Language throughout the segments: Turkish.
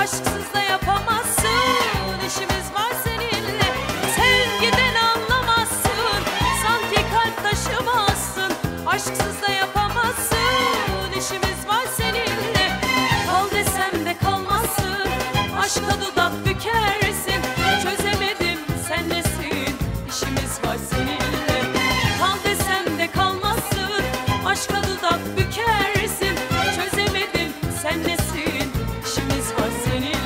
Aşksız da yapamazsın, işimiz var seninle. Sevgiden anlamazsın, sanki kalp taşımazsın. Aşksız da yapamazsın, işimiz var seninle. Kal desem de kalmazsın, aşka dudak bükersin. Çözemedim sen nesin, işimiz var seninle. Kal desem de kalmazsın, aşka dudak bükersin. Çözemedim sen nesin, işimiz var seninle.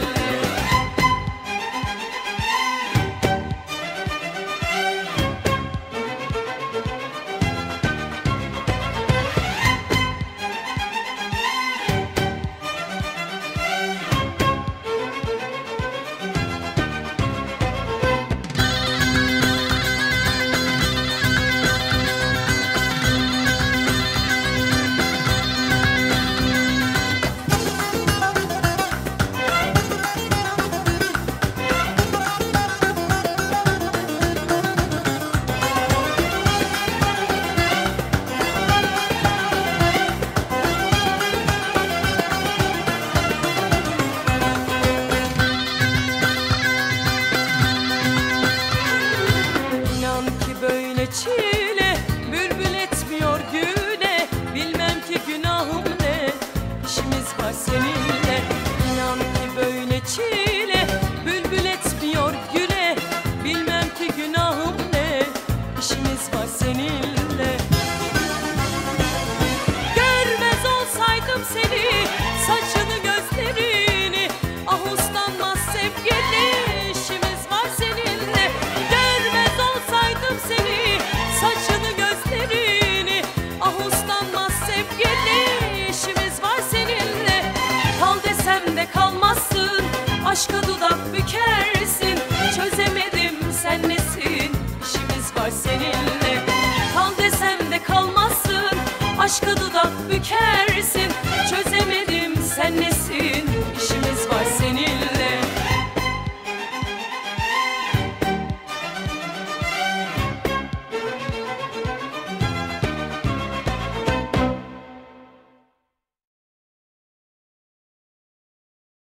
Böyle çile bülbül etmiyor güle. Bilmem ki günahım ne, işimiz var seninle. İnan ki böyle çile bülbül etmiyor güle. Bilmem ki günahım ne, işimiz var seninle. Görmez olsaydım seni, saçını gözlerini, ah uslanmaz sevgili, işimiz var seninle. Görmez olsaydım seni, saçını gözlerini, ah uslanmaz sevgili, işimiz var seninle. Kal desem de kalmazsın, aşka dudak büker.